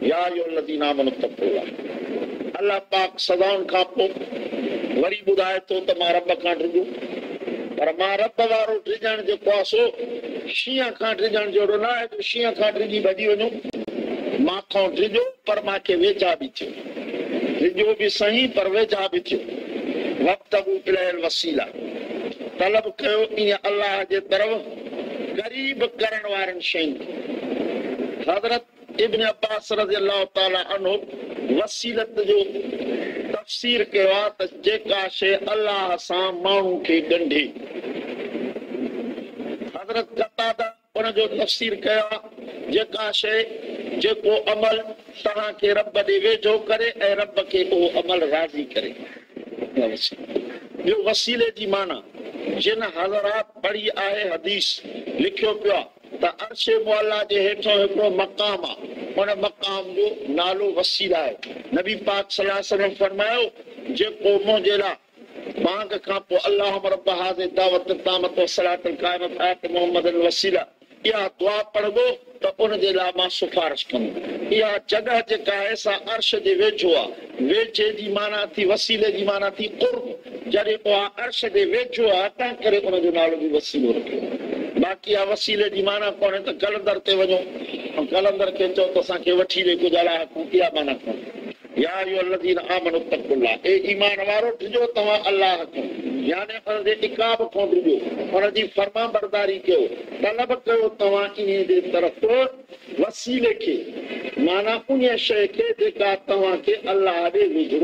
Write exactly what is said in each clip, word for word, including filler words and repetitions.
या अय्युहल्लज़ीना आमनू तक़ुल्लाह। अल्लाह पाक सदाउन खां पोइ वरी ॿुधाए थो त मां रब खां डिॼो, पर मां रब वारो डिॼण जेको आहे सो शींहं खां डिॼण जहिड़ो न आहे जो शींहं खां डिॼी भॼी वञो। मां खां डिॼो पर मूंखे वेझा बि थियो, डिॼो बि सही पर वेझा बि थियो। वक़्तबू इलैहिल वसीला, तलब कयो ईअं अल्लाह जे तरफ़ क़रीब करण वारनि शयुनि। हज़रत इब्न अब्बास रज़ियल्लाहु ताला अन्हु वसीलत जो तफ़सीर कयो आहे त जेका शइ अल्लाह सां माण्हू खे ॻंढे। हज़रत कतादा उन जो तफ़सीर कयो आहे जेका शइ जेको अमल तव्हांखे रब ॾे वेझो करे ऐं रब खे उहो अमल राज़ी करे। ॿियो वसीले जी माना जिन हज़रात पढ़ी आहे हदीस लिखियो पियो आहे त अर्श मुअल्ला जे हेठों हिकिड़ो मक़ाम आहे, उन मक़ाम जो नालो वसीला आहे। नबी पाक सल्लल्लाहु अलैहि वसल्लम फरमायो जेको मुंहिंजे लाइ बांग खां पोइ अल्लाहुम्मा रब्ब हाज़िहि दावत तामत व सलातल क़ाइमत आत मुहम्मदन वसीला इहा दुआ पढ़बो त उन जे लाइ मां सिफारिश कंदुमि। इहा जॻह जेका आहे सा अर्श जे वेझो आहे। वेझे जी माना थी वसीले जी माना थी क़ुर्ब। जॾहिं उहा अर्श जे वेझो आहे तंहिं करे उन जो नालो बि वसीलो रखियो। बाक़ी आहे वसीले जी माना कोन्हे त कलंदर ते वञो ऐं कलंदर खे चओ त असांखे वठी ॾे कुझु अलाह को, इहा माना कोन्हे। या अय्युहल्लज़ीना आमनू तक़ुल्लाह, ए ईमान वारो डिॼो तव्हां अलाह खां, यानी उन जे इकाब खां डिॼो, उन जी फर्मा बरदारी कयो, तलब कयो तव्हां इन जे तरफ़ वसीले खे, माना उन शइ खे जेका तव्हांखे अलाह ॾे विझड़ो।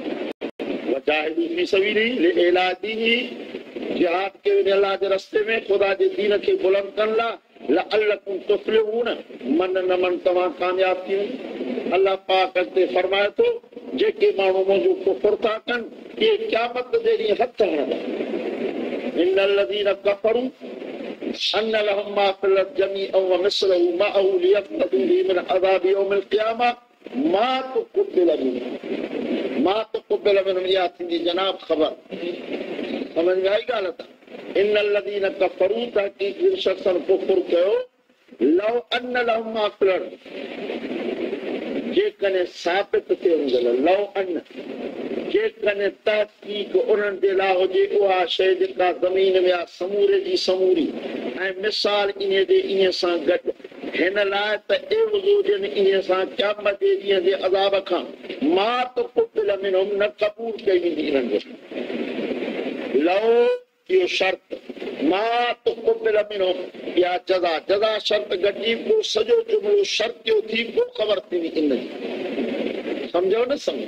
वजाहिदू फी सबीलिही लिइलाही दीनिही, जिहाद कयो अल्लाह जे रस्ते में ख़ुदा जे दीन खे बुलंद करण लाइ। लअल्लकुम तुफ़्लिहून, मन न मन तव्हां कामयाब थियो। अल्लाह पाक ते फरमाए थो जेके माण्हू मुंहिंजो कुफ़ुर था कनि इहे क़यामत जे ॾींहुं हथ हणंदा। इन्नल्लज़ीना कफ़रू अन्न लहुम मा फ़िल अर्ज़ि जमीअन व मिस्लहु मअहू लियफ़्तदू बिही मिन अज़ाबि यौमिल क़ियामा मा तुक़बिल मिनहुम मा तुक़बिल मिनहुम। इहा थींदी जनाब ख़बर। समझ में आई ॻाल्हि त इन्नल्लज़ीना कफ़रू तहक़ीक़ जिन शख़्सनि कुफ़ुर कयो लौ अन्न लहुम मा फ़िल अर्ज़ि, जेकॾहिं साबित थियो लौ अन्न, जेकॾहिं तहक़ीक़ उन्हनि जे लाइ हुजे उहा शइ जेका ज़मीन में आहे समूरे जी समूरी, ऐं मिसाल इन जे इन सां गॾु हिन लाइ त एवज़ हुजनि इन सां क़यामत जे ॾींहं जे अज़ाब खां मा तुक़बिल मिनहुम, न क़बूल कई वेंदी इन्हनि जो। लौ इहो शर्त, मा तुक़बिल मिनहुम इहा जज़ा, जज़ा शर्त गॾिजी पोइ सॼो जुमिलो शर्त जो थी पोइ ख़बर थींदी इन जी। सम्झो न सम्झो।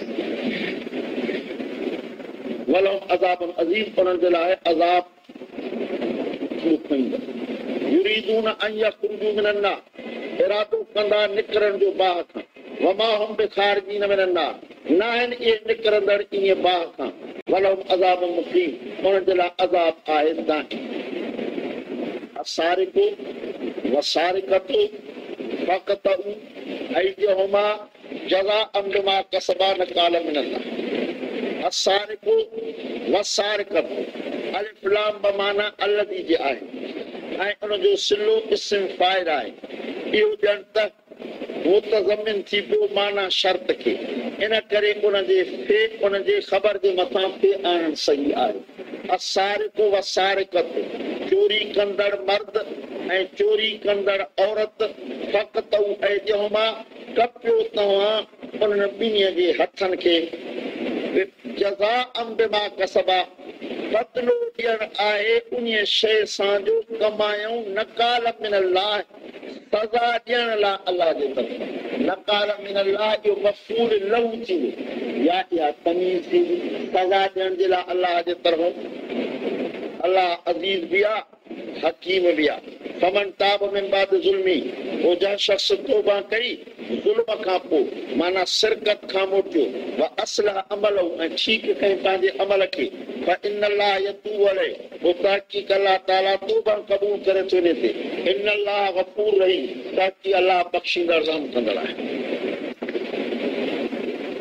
वलहुम अज़ाबुन अज़ीम, उन्हनि जे लाइ अज़ाब ॾुखोईंदड़। युरीदून अन यख़्रुजू मिनन नार, इरादो कंदा निकिरण जो बाहि खां। वमा हुम बिखारिजीन मिनन नार, न आहिनि इहे निकिरंदड़ इन बाहि खां। वलहुम अज़ाबुन मुक़ीम, उन्हनि जे लाइ अज़ाब आहे दाइम। असारिक़ु वसारिक़तु फ़क़तउ अयदिहुमा जज़ाअन बिमा कसबा नकाल मिनल्लाह। असारिक़ु वसारिक़तु अलिफ लाम बमाना अलज़ी जे आहे ऐं उन जो सिलो इस्म फ़ाइल आहे। इहो ॼण त मुतज़म्मिन थी पियो माना शर्त खे, इन करे उन जे फे उन जे ख़बर जे मथां फे आणणु सही आहे। असारिक़ु वसारिक़तु, चोरी कंदड़ मर्द ऐं चोरी कंदड़ औरत, फ़क़तउ अयदिहुमा, कपियो तव्हां उन्हनि ॿिन्ही जे हथनि खे, जज़ाअन बिमा कसबा, बदिलो ॾियणु आहे उन शइ सां जो कमायूं, नकाल मिनल्लाह, सज़ा ॾियण लाइ अलाह जे तरफ़। नकाल मिनल्लाह इहो मफ़ूल लहू थींदो, या इहा तमीज़ थींदी, सज़ा ॾियण जे लाइ अलाह जे तरफ़। अलाह अज़ीज़ बि आहे, हकीम बि आहे। फमन ताब मिन बाद ज़ुल्मी, वो जंहिं शख़्स तौबा कई ज़ुल्म खां पोइ, माना शिरकत खां मोटियो, व असलह अमलहु, ऐं ठीकु कई पंहिंजे अमल खे, फ़इन्नल्लाह यतूबु अलैहि, वो तहक़ीक़ अल्लाह ताला तौबा क़बूल करे थो इन ते। इन्नल्लाह गफ़ूर रहीम, ताकि अल्लाह बख़्शींदड़ रहम कंदड़ आहे।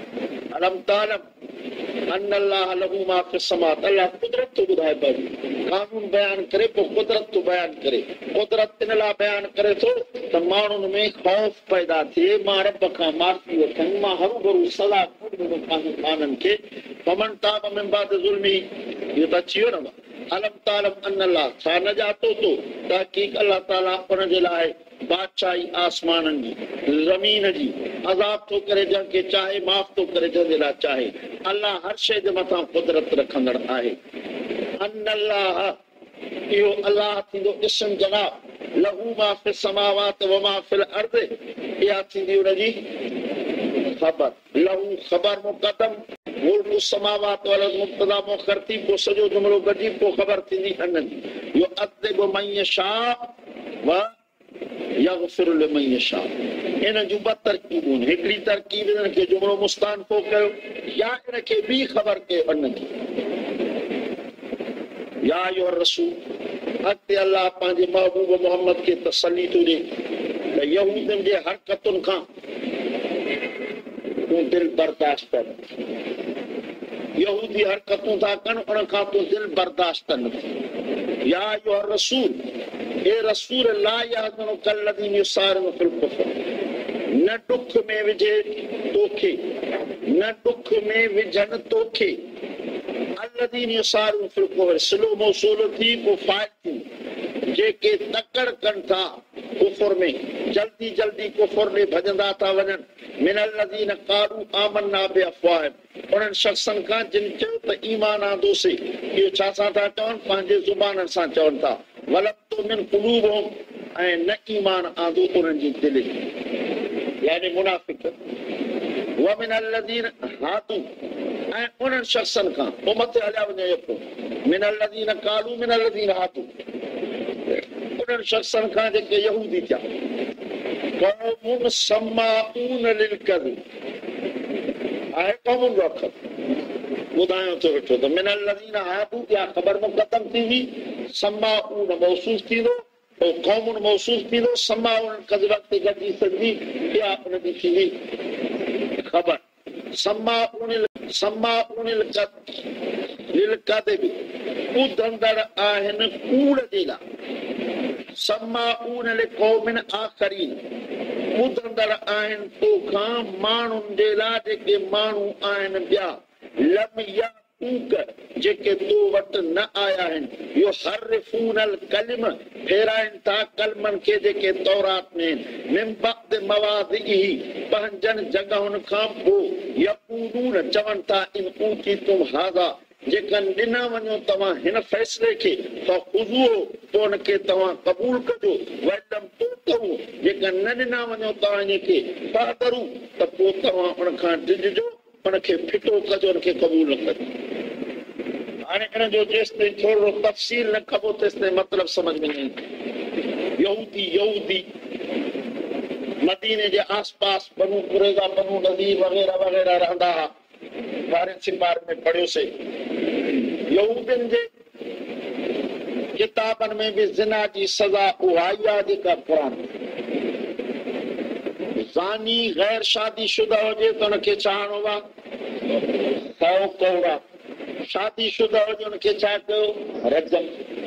अलम तालम अन्नल्लाह लहू मा फ़िस समात, अल्लाह कुदरत थो ॿुधाए पियो कानून बयान करे पोइ कुदरत तो बयान करे कुदरत इन लाइ बयान करे थो त माण्हुनि में ख़ौफ़ पैदा थिए मां रब खां माफ़ी वठनि मां हरू भरू सज़ा कोन ॾींदो पंहिंजे काननि खे फमन ताब मिन बाद ज़ुल्मी इहो त अची वियो न अलम तालम अन अल्लाह छा न ॼातो तो तहक़ीक़ अल्लाह ताला उन जे लाइ बादशाही आसमाननि जी ज़मीन जी अज़ाब थो करे जंहिंखे चाहे माफ़ थो करे जंहिंजे लाइ चाहे अल्लाह हर शइ जे मथां कुदरत रखंदड़ आहे अन अल्लाह इहो अल्लाह थींदो इस्म जनाब लहू मा फिस समावात व मा फिल अर्द इहा थींदी उनजी ख़बर लहू ख़बर मुक़दम मुल्क समावात वल मुब्तदा मुअखर थी पोइ सॼो जुमिलो गॾिजी पोइ ख़बर थींदी अन जी इहो अदब मन यशा व यग़फिर लिमन यशा इन जूं ॿ तरकीबूं आहिनि हिकिड़ी तरकीब इन खे जुमिलो मुस्तानफ़ो कयो या इन खे ॿी ख़बर कयो अन जी या अय्युहा रसूल अॻिते अल्लाह पंहिंजे महबूब मोहम्मद खे तसली थो ॾे त यहूदियुनि जे हरकतुनि खां तूं दिलि बर्दाश्त कर यहूदी हरकतूं था कनि उन खां तूं दिलि बर्दाश्त कनि या अय्युहा रसूल ए रसूल ला यहज़नुक अल्लज़ीना युसारिऊन फिल कुफ़्र न दुख में विझे तोखे न दुख में विझनि तोखे अल्लज़ीना युसारिऊन फिल कुफ़्र सिलो मौसूल थी पोइ फ़ाइल थी जेके तकड़ कनि था कुफ़र में जल्दी जल्दी कुफ़र में भॼंदा था वञनि मिन अल्लज़ीना क़ालू आमन्ना बिअफ़वाहिम उन्हनि शख़्सनि खां जिन चयो त ईमान आंदोसीं इहो छा सां था चवनि पंहिंजे ज़ुबाननि सां चवनि था वलम तुमिन क़ुलूबुहुम ऐं न ईमान आंदो उन्हनि जी दिलि यानी मुनाफ़िक़ व मिन अल्लज़ीना हादू ऐं उन्हनि शख़्सनि खां पोइ मथे हलिया वञे यको मिन अल्लज़ीना क़ालू मिन अल्लज़ीना हादू उन्हनि शख़्सनि खां जेके यहूदी थिया क़ौमुन समाऊन लिलकज़िब आहे क़ौमुनि जो अख़र ॿुधायो थो वेठो त मिन अल्लज़ीना हादू या ख़बर मुक़दम थींदी समाऊन मौसूस थींदो पोइ क़ौमुनि मौसूस थींदो समाऊन कज़िब ते गॾिजी सघंदी इहा उनजी थींदी ख़बर समाऊन समाऊन लिलकज़िब ॿुधंदड़ आहिनि कूड़ जे लाइ समाऊन लिक़ौमिन आख़रीन ॿुधंदड़ आहिनि तोखां माण्हुनि जे लाइ जेके माण्हू आहिनि ॿिया लम यातूक जेके तो वटि न आया आहिनि इहो हर्रिफूनल कलिम फेराइनि था कलमनि खे जेके तौरात में आहिनि मिन बअद मवादिही पंहिंजनि जॻहुनि खां पोइ यक़ूलून चवनि था इन ऊतीतुम हाज़ा जेकॾहिं ॾिना वञो तव्हां हिन फ़ैसिले खे त ख़ुज़ूहो पोइ हुनखे तव्हां क़बूल कजो वलम तुतऊ जेकॾहिं न ॾिना वञो तव्हां इनखे फहदरू त पोइ तव्हां उन खां डिॼिजो उनखे फिटो कजो उनखे क़बूल न कजो हाणे इन जो जेसिताईं थोरो तफ़सील न कबो तेसिताईं मतिलबु सम्झ में न ईंदो यहूदी यहूदी मदीने जे आस पास बनू कुरैज़ा बनू नज़ीर वग़ैरह वग़ैरह रहंदा हुआ ॿारहें सिपार में पढ़ियोसीं यहूदियुनि जे किताबनि में बि ज़िना जी सज़ा उहा ई आहे जेका क़ुरान ज़ानी गैर शादी शुदा हुजे त हुनखे छा हणो आहे सौ कोड़ा शादी शुदा हुजे हुनखे छा कयो रजम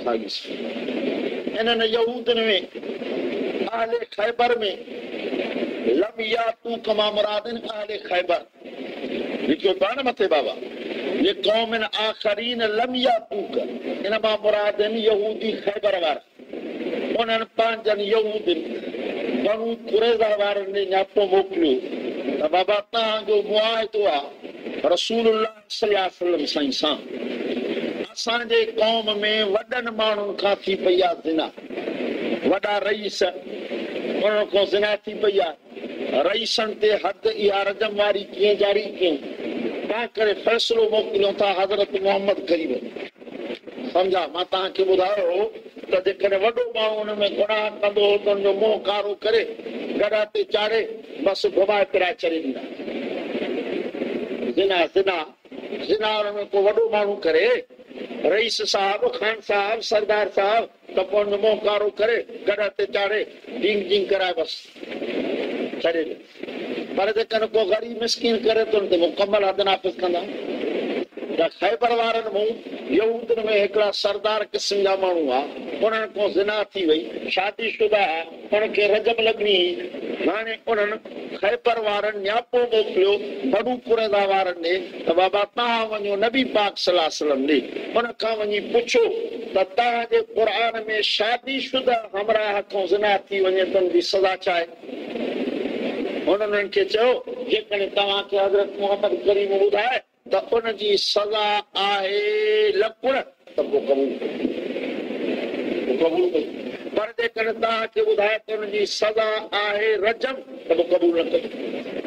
इन्हनि यहूदियुनि में अहले ख़ैबर में लम यातू कमा मुरादिन अहले ख़ैबर लिखियो पाण मथे बाबा ये कौमिन आखरीन लम यातूक इन मां मुरादिन यहूदी ख़ैबर वारा उन्हनि पंहिंजनि यहूदियुनि बनू कुरैज़ा वारनि ने न्यापो मोकिलियो त बाबा तव्हांजो मुआहिदो आहे रसूलुल्लाह सल्लल्लाहु अलैहि वसल्लम साईं सां असांजे क़ौम में वॾनि माण्हुनि खां थी पई आहे ज़िना वॾा रईस उन्हनि खां ज़िना थी पई आहे रईसनि ते हद इहा रजम वारी कीअं जारी कयूं तंहिं करे फ़ैसिलो मोकिलियूं था हज़रत मोहम्मद करीम सम्झा मां तव्हांखे ॿुधायो त जेकॾहिं वॾो माण्हू हुन में गुनाह कंदो हो त हुनजो मुंहुं कारो करे गॾा ते चाढ़े बसि घुमाए फिराए छॾे ॾींदा ज़िना ज़िना ज़िना हुन में को वॾो माण्हू करे रईस साहब ख़ान साहब सरदार साहब त पोइ हुनजो मुंहुं कारो करे गॾा ते चाढ़े डींग डींग कराए बसि छॾे ॾे पर जेकॾहिं को ग़रीब मिसकीन करे थो त मुकमल हद नाफ़िज़ कंदा त ख़ैबर वारनि मूं यहूदनि में हिकिड़ा सरदार क़िस्म जा माण्हू हुआ, उन्हनि खां ज़िना थी वई, शादीशुदा आहे, उनखे रजम लॻणी। हाणे उन्हनि ख़ैबर वारनि न्यापो मोकिलियो बनु कुरैज़ा वारनि ॾे त बाबा तव्हां वञो नबी पाक सल्लल्लाहु अलैहि वसल्लम ॾे, उन खां वञी पुछो त तव्हांजे क़ुर में शादीशुदा हमराह खां ज़िना थी वञे त उनजी सज़ा छा आहे? उन्हनि खे चयो जेकॾहिं तव्हांखे हज़रत मोहम्मद करीम ॿुधाए त उनजी सज़ा आहे लकुण त पोइ क़बूल क़बूल कयो, पर जेकॾहिं तव्हांखे ॿुधाए त उनजी सज़ा आहे रजम त पोइ क़बूल न कयो।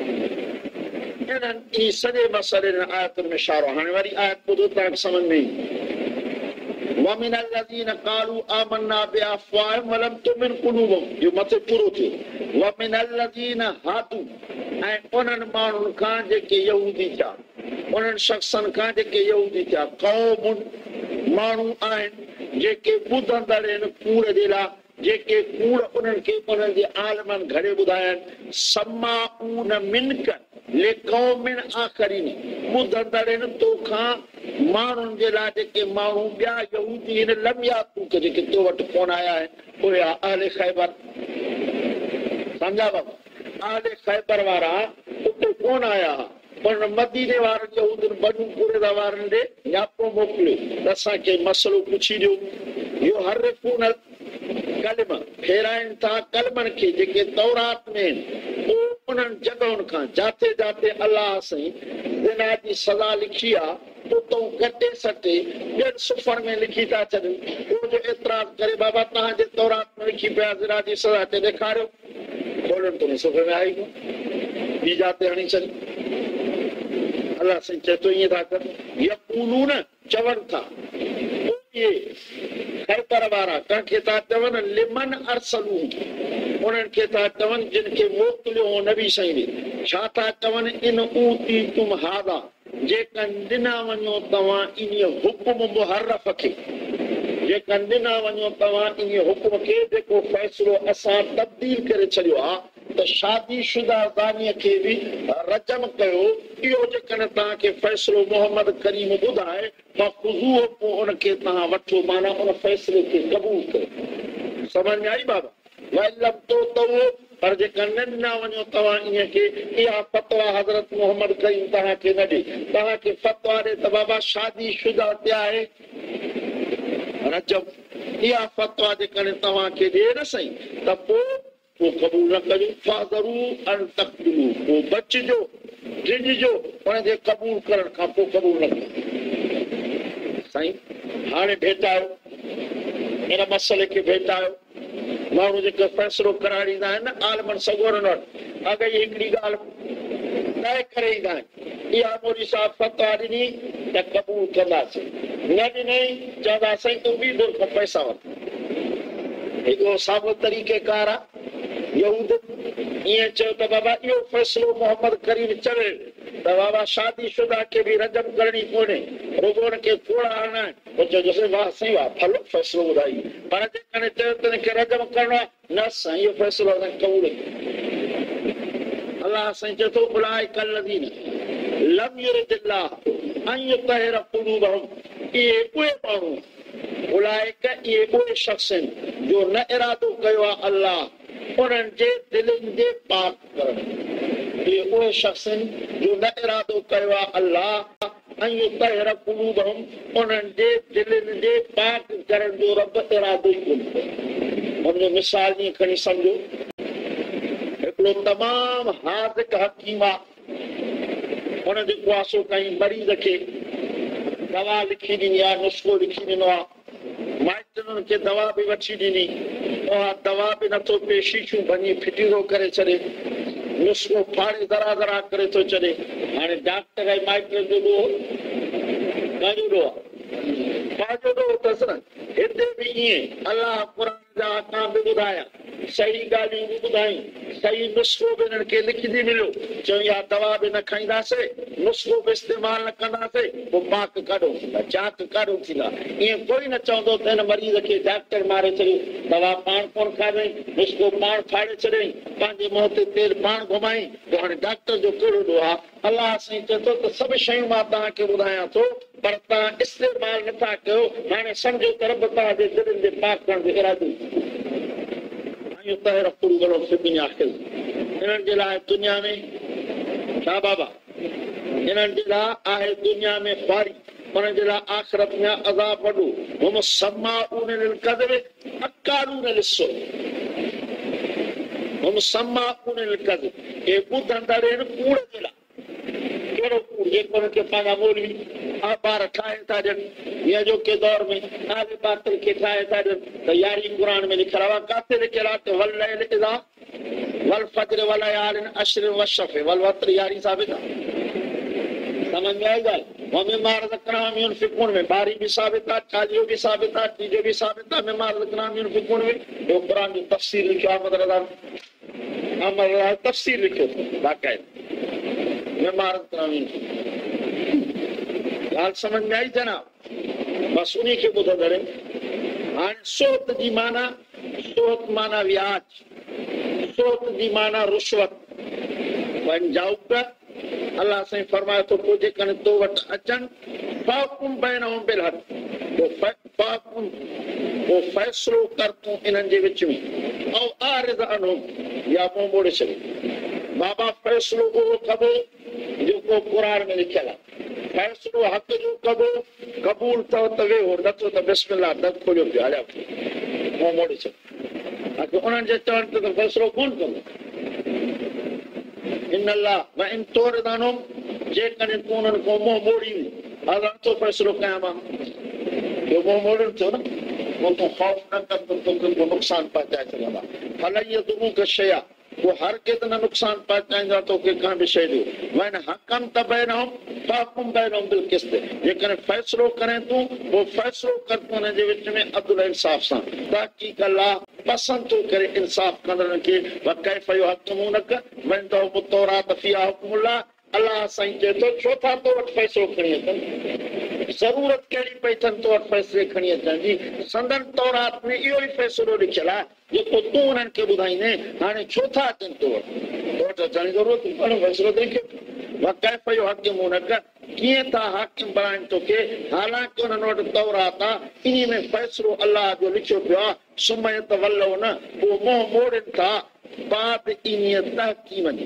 इन्हनि ई सॼे मसइले आयतुनि में इशारो। हाणे वरी आयत ॿुधो तव्हांखे सम्झ में ईंदी। وَمِنَ الَّذِينَ قَالُوا آمَنَّا بِأَفْوَاهِهِمْ وَلَمْ تُؤْمِنْ قُلُوبُهُمْ جو مٿي پورو थियो। وَمِنَ الَّذِينَ هَادُوا ऐं उन्हनि माण्हुनि खां जेके यहूदी थिया, उन्हनि शख़्सनि खां जेके यहूदी थिया, क़ौमुन माण्हू आहिनि जेके ॿुधंदड़ आहिनि कूड़ जे लाइ, जेके कूड़ उन्हनि खे उन्हनि जे आलमनि घणे ॿुधायनि। समाऊन मिनक लिक़ौमिन आख़रीन, ॿुधंदड़ आहिनि तोखां माण्हुनि जे लाइ जेके माण्हू ॿिया यहूदी आहिनि, लम यातूक जेके तो वटि कोन आया आहिनि, उहे अहले ख़ैबर। सम्झा बाबा? अहले ख़ैबर वारा उते कोन आया। पर मदीने वारनि यहूदनि बनु कुरैज़ा वारनि ॾे न्यापो मोकिलियो त असांखे मसइलो पुछी ॾियो। इहो हर पूनल कलम फेराइनि था कलमनि खे जेके तौरात में आहिनि, उन्हनि जॻहुनि खां जाते जाते अलाह साईं ज़िना जी सज़ा लिखी आहे उतां कटे सटे ॿियनि सुफ़र में लिखी था छॾनि। उहो जो एतिराज़ करे बाबा तव्हांजे तौरात में लिखी पिया ज़िना जी सज़ा ते ॾेखारियो, खोलनि तो सुफ़े में आई ॿी जाते हणी छॾी। अलाह साईं चए थो ईअं था कर, यक़ूलून चवनि था इहे ख़ैबर वारा कंहिंखे था चवनि लिमन अरसलू, उन्हनि खे था चवनि जिन खे मोकिलियो हो नबी साईं ने। छा था चवनि? इन ऊती तुम हादा, जेकॾहिं ॾिना वञो तव्हां इन हुकुम मुहर्रफ खे, जेकॾहिं ॾिना वञो तव्हां इन हुकुम खे जेको फ़ैसिलो असां तब्दील करे छॾियो आहे त शादीशुदा ज़ानीअ खे बि रजम कयो, इहो जेकॾहिं तव्हांखे फ़ैसिलो मोहम्मद करीम ॿुधाए त ख़ुज़ूअ पोइ उनखे तव्हां वठो, माना उन फ़ैसिले खे क़बूल कयो। सम्झ में आई बाबा? वल्लम तो तो पर जेकॾहिं न ॾिना वञो तव्हां ईअं खे, इहा फतवा हज़रत मोहम्मद करीम तव्हांखे न ॾे, तव्हांखे फतवा ॾे त बाबा शादीशुदा ते आहे रजम, इहा फतवा जेकॾहिं तव्हांखे ॾे न साईं त पोइ पोइ क़बूल न कजो। फाज़रू अन तक़बलू, पोइ बचिजो डिॼिजो उनजे क़बूल करण खां पोइ क़बूल न कजो। साईं हाणे भेटायो इन मसइले खे, भेटायो माण्हू जेके फ़ैसिलो कराए ॾींदा आहिनि न आलमनि सगोरनि वटि, अॻे ई हिकिड़ी ॻाल्हि तइ करे ईंदा आहिनि, इहा मोदी साहिब फतवा ॾिनी त क़बूल कंदासीं, न ॾिनई चवंदा साईं तूं ॿी दोर खां पैसा वठ। हिकिड़ो साॻियो तरीक़ेकार आहे यहूद ईअं चयो त बाबा इहो फ़ैसिलो मोहम्मद करीम चवे त बाबा शादीशुदा खे बि रजम करणी कोन्हे, रुॻो हुनखे कोड़ा हणणा आहिनि। पोइ चइजोसि वाह साईं वाह, भलो फ़ैसिलो ॿुधाई, पर जेकॾहिं चयो त हिनखे रजम करणो आहे न साईं इहो फ़ैसिलो असांखे क़बूल कयो। अलाह साईं चए थो उलाइका लज़ीन लम युरिदिल्लाह अन युतहिर क़ुलूबहुम, इहे उहे माण्हू, उलाइका इहे उहे शख़्स आहिनि जो न इरादो कयो आहे अलाह उन्हनि जे दिलनि जे पाक करण, इहे उहे शख़्स आहिनि जो न इरादो कयो आहे अलाह अन युतहिर क़ुलूबहुम, उन्हनि जे दिलनि जे पाक करण जो रब इरादो ई कोन कयो। हुनजो मिसाल ईअं खणी सम्झो, हिकिड़ो तमामु हाज़िक हकीम आहे, हुन जेको आहे सो कंहिं मरीज़ खे दवा लिखी ॾिनी आहे, नुस्ख़ो लिखी ॾिनो आहे, माइटनि खे दवा बि वठी ॾिनी, उहा दवा बि नथो पिए, शीशियूं भञी फिटी थो करे छॾे, नुस्ख़ो फाड़े ज़रा ज़रा करे थो छॾे। हाणे डॉक्टर ऐं माइटनि जो ॾोहो कंहिंजो ॾोहो आहे? पंहिंजो ॾोहो अथसि न। हिते बि ईअं अलाह क़ुर जा अहकाम बि ॿुधाया, सही ॻाल्हियूं बि ॿुधायूं, सही नुस्ख़ो बि हिननि खे लिखजी मिलियो, चयूं इहा दवा बि न खाईंदासीं, नुस्ख़ो बि इस्तेमालु न कंदासीं, पोइ पाक काढो थींदा, जांच काढो थींदा। ईअं कोई न चवंदो त हिन मरीज़ खे डॉक्टर मारे छॾियो, दवा पाण कोन खाधई, नुस्ख़ो पाण फाड़े छॾियईं, पंहिंजे मुंहं ते तेल पाण घुमाई, पोइ हाणे डॉक्टर जो कहिड़ो ॾोह आहे? अलाह साईं चए थो त सभु शयूं मां तव्हांखे ॿुधायां थो, पर तव्हां इस्तेमाल नथा कयो हाणे सम्झो त रब तव्हांजे दिलनि जे पाक करण जो इरादो इन्हनि जे लाइ दुनिया में छा बाबा इन्हनि जे लाइ आहे दुनिया में ख़्वारी उन्हनि जे लाइ आख़िरत में अज़ाब वॾो हुम समाऊन लिलकज़िब अक्कालून लिस्सुर हुम समाऊन लिलकज़िब हे ॿुधंदड़ आहिनि कूड़ जे लाइ कहिड़ो कूड़ जेको हुनखे पंहिंजा मौलवी ॿार ठाहे था ॾियनि हीअं जो के दौर में आले बातिल खे ठाहे था ॾियनि त यारी क़ुर में लिखियलु आहे काथे लिखियलु आहे त वल्लैल इज़ा वल फज्र वलयालिन अश्र वशफ़ वल वत्र यारी साबित आहे समझ में आई ॻाल्हि मिम्मा रज़क़नाहुम युनफ़िक़ून में ॿारहीं बि साबित आहे चालीहो बि साबित आहे टीजो बि साबित आहे मिम्मा रज़क़नाहुम युनफ़िक़ून में ॿियो क़ुर जो तफ़सीर लिखियो आहे अहमद रज़ा अहमद रज़ा तफ़सीर लिखियो बाक़ाइदा मिम्मा रज़क़नाहुम युनफ़िक़ून ॻाल्हि समझ में आई जनाब बसि उन खे ॿुधंदड़ हाणे सोत जी माना सोत माना व्याज सोत जी माना रुश्वत वन जाऊक अल्लाह साईं फरमाए थो पोइ जेकॾहिं तो वटि अचनि फ़ाकुम बैनहुम बिल हक़ फ़ाकुम पोइ फ़ैसिलो कर तूं इन्हनि जे विच में ऐं आरिज़ अनहुम या मुंहुं मोड़े छॾे बाबा फ़ैसिलो उहो कबो जेको क़ुर में लिखियलु आहे फ़ैसिलो हक़ जो कबो क़बूल अथव त वेहो नथो त बिस्मिल्लाह दर खोलियो पियो हलिया मुंहुं मोड़े छॾे बाक़ी उन्हनि जे चवण ते त फ़ैसिलो कोन कंदो इन अल्लाह व इन तोरदानुम जेकॾहिं तूं उन्हनि खां मुंहुं मोड़ी हल नथो फ़ैसिलो कयां मां ॿियो मुंहुं मोड़नि थियो न पोइ तूं ख़ौफ़ न कर त तोखे को नुक़सानु पहुचाए सघंदा भला इहा दुनू का शइ आहे वो हर केत न नुकसान पहुचाईंदा तोखे का बि शइ जो वैन हक़म त बैनहुम फ़ाकुम बैनहुम बिल क़िस्त जेकॾहिं फ़ैसिलो करें तूं वो फ़ैसिलो कर तूं हुन जे विच में अदल इंसाफ़ सां ताकी अल्लाह पसंदि थो करे इंसाफ़ कंदड़नि खे वकैफ़ युहक्किमूनक वइंदहुम तौरात फ़ीहा हुक्मुल्लाह अल्लाह साईं चए थो छो था तो वटि फ़ैसिलो खणी अचनि ज़रूरत कहिड़ी पई अथनि तो वटि फ़ैसिले खणी अचनि जी संदन तौरात में इहो ई फ़ैसिलो लिखियलु आहे जेको तूं उन्हनि खे ॿुधाईंदे हाणे छो था अचनि तो वटि तो वटि अचण जी ज़रूरत फ़ैसिलो त लिखियो वकैफ़ युहक्किमूनक कीअं था हाकिम बणाइनि तोखे हालांकि उन्हनि वटि तौरात आहे इन में फ़ैसिलो अल्लाह जो लिखियो पियो आहे सुम्ह त वल्लो न पोइ मुंहुं मोड़नि था बाद इन तहकीम जी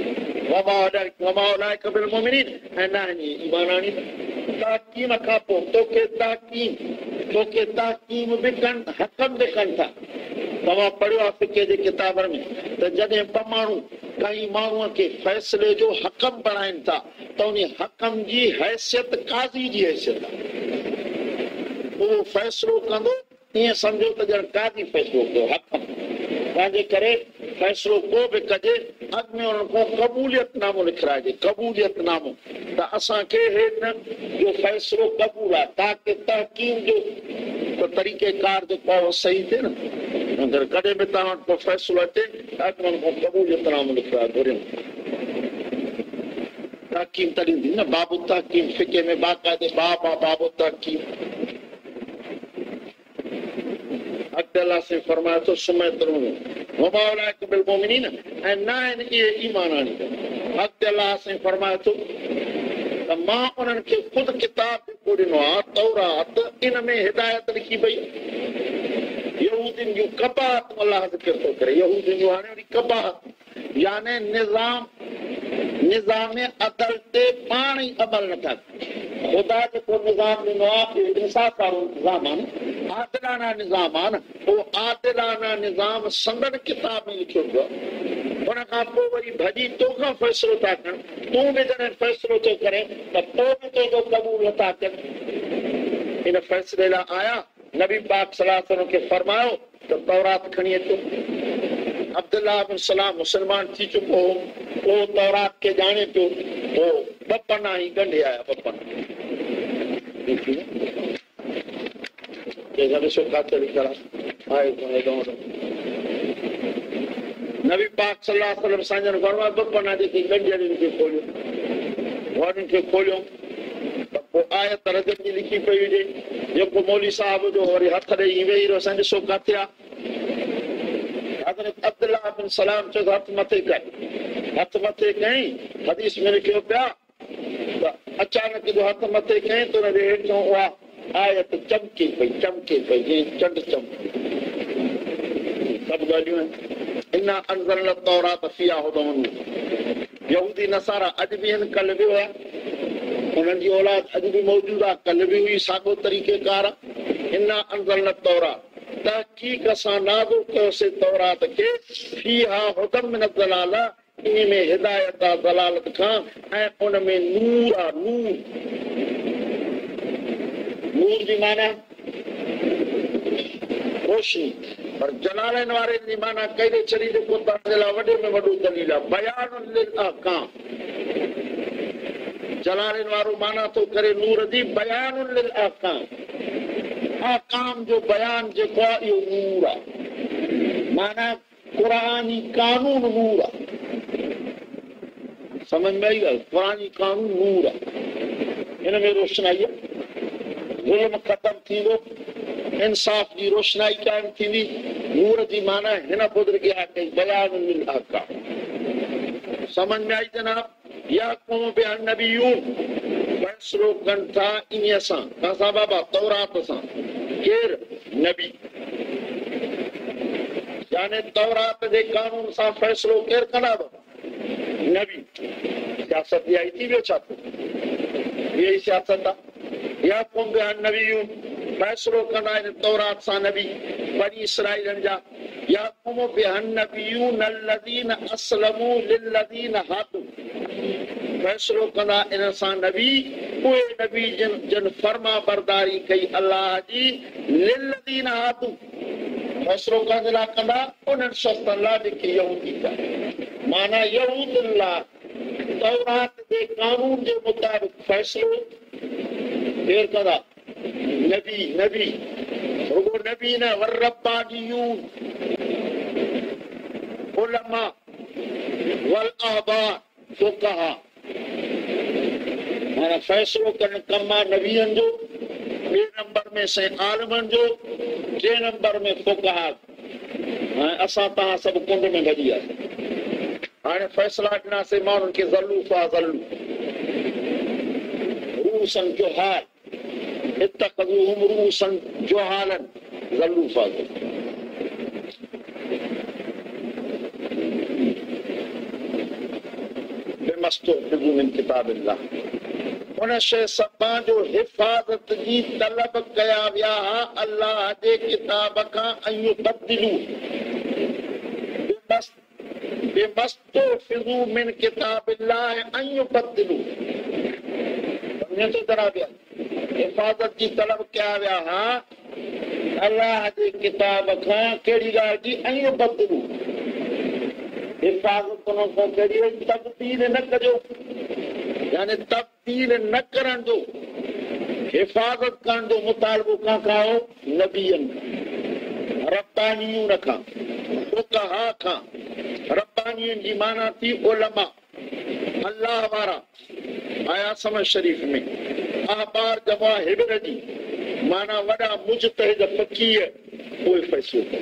तहकीम खां पोइ तोखे तहकीम तोखे तहकीम बि कनि हकम बि कनि था तव्हां पढ़ियो आहे फ़िक़े जे किताबनि में त जॾहिं ॿ माण्हू कंहिं माण्हूअ खे फ़ैसिले जो हकम बणाइनि था त उन हकम जी हैसियत काज़ी जी हैसियत आहे उहो फ़ैसिलो कंदो ईअं सम्झो त ॼण काज़ी फ़ैसिलो कयो हकम तंहिंजे करे फ़ैसिलो को बि कजे अॻु में उन्हनि खां क़बूलियतनामो लिखाइजे क़बूलियतनामो त असांखे हिन जो फ़ैसिलो क़बूल आहे ताकी तहकीम जो तरीक़ेकार जेको आहे सही थिए न अगरि कॾहिं बि तव्हां वटि को फ़ैसिलो अचे त अॻु में उन्हनि खां क़बूलियतनामो लिखाए घुरियो तहकीम तॾहिं थी न बाबू तहकीम फ़िक़े में बाक़ाइदे बाब आहे बाबू तहकीम अॻिते अलाह साईं फरमाए थो सुम्ह त वमा उलाइक बिल मोमिनीन ऐं न आहिनि इहे ईमान आणींदड़ अॻिते अलाह साईं फरमाए थो त मां उन्हनि खे ख़ुदि किताब जेको ॾिनो आहे तौरात इन में हिदायत लिखी पई यहूदियुनि जूं कबाहत अलाह ज़िक्र थो करे यहूदियुनि जूं हाणे वरी कबाहत याने निज़ाम निज़ाम अदल ते पाण ई अमल नथा ख़ुदा जेको निज़ाम ॾिनो आहे इंसाफ़ वारो निज़ाम आहे न आदिलाना निज़ाम आहे न उहो आदिलाना निज़ाम संदन किताब में लिखियो पियो आहे हुन खां पोइ वरी भॼी तोखां फ़ैसिलो था कनि तूं बि जॾहिं फ़ैसिलो थो करे त पोइ बि तुंहिंजो क़बूल नथा कनि हिन फ़ैसिले लाइ आया नबी पाक सलाह खे फरमायो त तौरात खणी अचो अब्दुल्लाह बिन सलाम मुस्लमान थी चुको हो उहो तौरात खे ॼाणे पियो पोइ ॿ पना ई ॻंढे आया ॿ पना ॾिसो काथे लिखियल आहे नबी पाक सलाह साईं फरमायो ॿ पना जेके ॻंढियल खे खोलियो वारनि खे खोलियो त पोइ आयत रजब जी लिखी पई हुजे जेको मौली साहिब जो वरी हथ ॾेई वेही रहियो असां ॾिसो काथे आहे हज़रत अब्दुल्लाह बिन सलाम चयो हथ मथे कर हथ मथे कयईं हदीस में लिखियो पिया त अचानक जो हथ मथे कयईं त हुनजे हेठों उहा आयत चमके पई चमके पई जीअं चंड चमके सभु ॻाल्हियूं आहिनि इना अंज़लना तौरात फ़ीहा हुदन यहूदी नसारा अॼु बि आहिनि कल्ह बि हुया उन्हनि जी औलाद अॼु बि मौजूदु आहे कल्ह बि हुई साॻियो तरीक़ेकार इना अंज़लना तौरात तहक़ीक़ असां नाज़िल कयोसीं तौरात खे फ़ीहा हुदन मिन ज़लाला इन में हिदायत आहे ज़लालत खां ऐं उन में नूर आहे नूर नूर जी माना रोशनी पर जलालनि वारे जी माना कहिड़े छॾी जेको तव्हांजे लाइ वॾे में वॾो दलील आहे बयान लिल अहकाम जलालनि वारो माना थो करे नूर जी बयान लिल अहकाम अहकाम जो बयान जेको आहे इहो नूर आहे माना क़ुरानी कानून नूर आहे समझ में आई ॻाल्हि क़ुरानी कानून नूर आहे हिन में रोशनाई आहे ज़ुल्म ख़तम थींदो इंसाफ़ जी रोशनाई क़ाइम थींदी नूर जी माना हिन बुज़ुर्ग कई बयान लिल अहकाम समझ में आई जनाब या क़ौम बिअन नबियून फैसलो कनि था इन सां कंहिंसां बाबा तौरात सां केरु नबी यानी तौरात जे कानून सां फैसलो केरु कंदा बाबा नबी सियासत इहा ई थी वियो छा इहा ई सियासत आहे या क़ौम बिअन नबियून फैसलो कंदा आहिनि तौरात सां नबी बनी इसराईलनि जा या क़ौम बिअन नबियून अल्लज़ीन असलमू लिल्लज़ीन हादू फैसलो कंदा इन सां नबी उहे नबी जिन जिन फर्मा बरदारी कई अलाह जी लिल्लज़ीन हादू फैसलो कंदे लाइ कंदा उन्हनि शख़्सनि लाइ जेके यहूदी था माना यहूदनि लाइ तौरात जे कानून जे मुताबिक़ फैसलो केरु कंदा नबी नबी रुगो नबी न वर्रब्बानियून उलमा वल अहबार फुक़हा माना फैसलो करणु कमु आहे नबीअनि जो ॿिए नंबर में साईं आलमनि जो टे नंबर में फुक़हा ऐं असां तव्हां सभु कुंड में भॼी वियासीं हाणे फ़ैसिला ॾिनासीं माण्हुनि खे ज़ल्लू फा ज़ल्लू रूसन जोहाल इत्तख़ज़ूहुम रूसन जोहालन ज़ल्लू फा ज़ल्लू बिमस्तुहफ़िज़ू मिन किताबिल्लाह उन शइ सभा जो हिफ़ाज़त जी तलब कया विया हा अल्लाह जे किताब खां ऐं युबद्दिलू बिमस्तुहफ़िज़ू मिन किताबिल्लाह ऐं युबद्दिलू हिफ़ाज़त जी तलब कया विया हा अल्लाह जे किताब खां कहिड़ी ॻाल्हि जी ऐं युबद्दिलू हिफ़ाज़त उन खां कहिड़ी तब्दील न कजो यानी तब्दील न करण जो हिफ़ाज़त करण जो मुतालबो कंहिंखां हो नबीअनि रब्बानियून खां फुक़हा खां रब्बानियुनि जी माना थी उलमा अल्लाह वारा आया समझ शरीफ़ में अहबार जमा हिब्र जी माना वॾा मुजतहिद फ़क़ीह उहे फ़ैसिलो कनि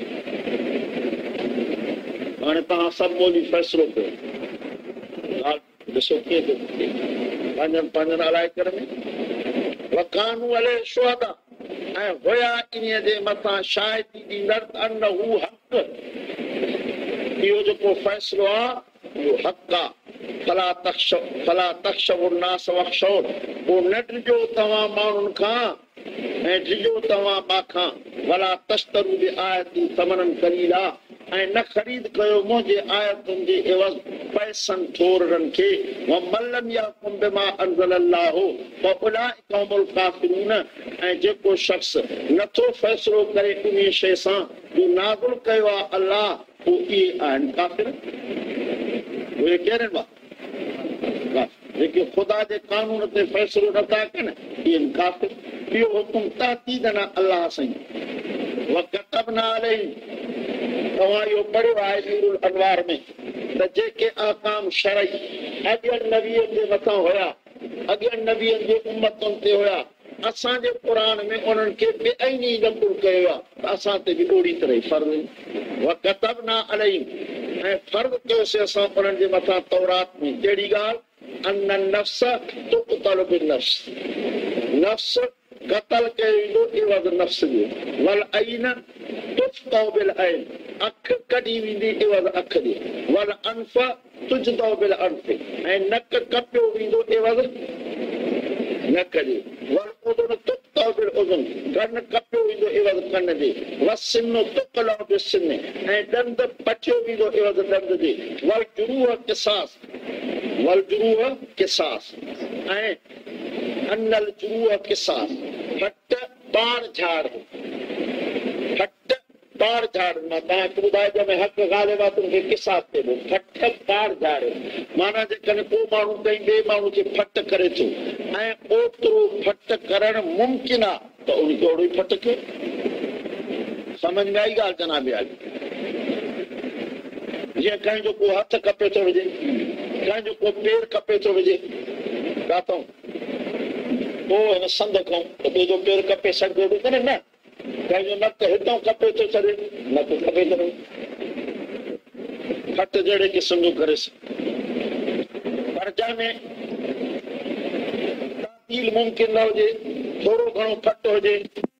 हाणे तव्हां सभु ॿोली फ़ैसिलो कयो ॾिसो कीअं थो थिए पंहिंजनि पंहिंजनि अलाइकर में वकानू अलैहि शुहदा ऐं हुया इन्हीअ जे मथां शाहिदी ॾींदड़ अनहू हक़ इहो जेको फ़ैसिलो आहे इहो हक़ आहे फला तख्श फला तख्शवु नास वख्शौन पोइ न ॾिजो तव्हां माण्हुनि खां ऐं ॾिजो तव्हां माखां वला तश्तरू बि आयती समनन कलीला ऐं न ख़रीद कयो मुंहिंजे आयतुनि जे एवज़ पैसनि थोरनि खे वमल्लम यहकुम बिमा अंज़लल्लाहु फउलाइका हुमुल काफ़िरून ऐं जेको शख़्स नथो फ़ैसिलो करे उन शइ सां जो नाज़िल कयो आहे अलाह पोइ इहे आहिनि काफ़िर उहे कहिड़े जेके ख़ुदा जे कानून ते फ़ैसिलो नथा कनि इहे काफ़िर इहो हुकुम ताक़ीदन अलाह साईं वकतबना अलैहिम तव्हां इहो पढ़ियो आहे नूरुल अनवार में त जेके अहकाम शरई अॻियनि नबीअनि जे मथां हुया अॻियनि नबीअनि जे उम्मतुनि ते हुया असांजे क़ुरान में उन्हनि खे बेअनी नक़ुल कयो आहे त असां ते बि ओड़ी तरह फ़र्ज़ वकतबना अलैहिम ऐं फ़र्ज़ कयोसीं असां उन्हनि जे मथां तौरात में कहिड़ी ॻाल्हि अन नफ्स तुक़तल बिनफ्स, नफ्स कतल कयो वेंदो इवज़ नफ्स जो। वल ऐन तुफ़्क़ौ बिल ऐन, अख कढी वेंदी इवज़ अख जो। वल अनफ तुजदौ बिल अनफ, ऐं नक कपियो वेंदो इवज़ नक जो। वल उज़ुन तुक़तौ बिल उज़ुन, कन कपियो वेंदो इवज़ कन जे। वसिन तुक़लौ बिसिन, ऐं ॾंद पचियो वेंदो इवज़ ॾंद जे। वल जुरूह क़िसास, वल जुरूह क़िसास, ऐं अनल जुरूह क़िसास, फट पार झाड़, फट पार झाड़। मां तव्हांखे ॿुधाइजो में हक़ ग़ालिब आहे तुंहिंजे क़िसास ते बि फट पार झाड़, माना जेकॾहिं को माण्हू कंहिं ॿिए माण्हू खे फट करे थो ऐं ओतिरो फट करणु मुमकिन आहे त उनखे ओड़ो ई फट कयो। समझ में आई ॻाल्हि जनाब यार? जीअं कंहिंजो को हथ कपे थो विझे, कंहिंजो को पेर कपे थो विझे, काथऊं पोइ हिन संद खां त ॿिए जो पेर कपे सघिबो बि कोन्हे न। कंहिंजो नक हितां कपे थो छॾे, नक कपे थो, फट जहिड़े क़िस्म जो करे पर जंहिंमें तातील मुमकिन न हुजे, थोरो घणो फट हुजे,